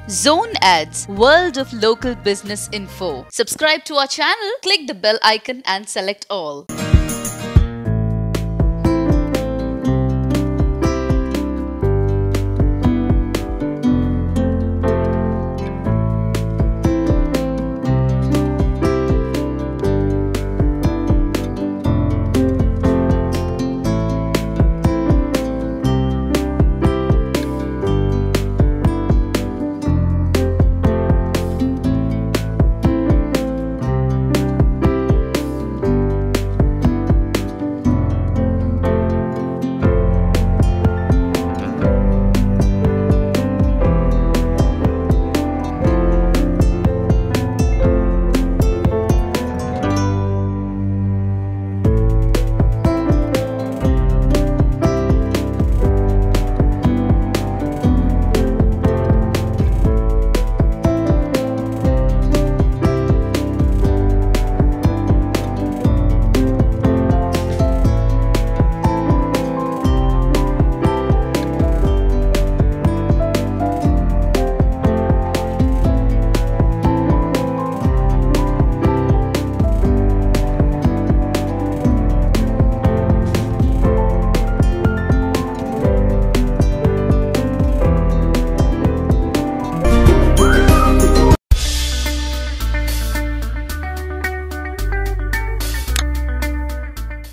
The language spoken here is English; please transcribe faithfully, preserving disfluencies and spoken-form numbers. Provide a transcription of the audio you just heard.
Zone Ads, world of local business info. Subscribe to our channel, click the bell icon and select all.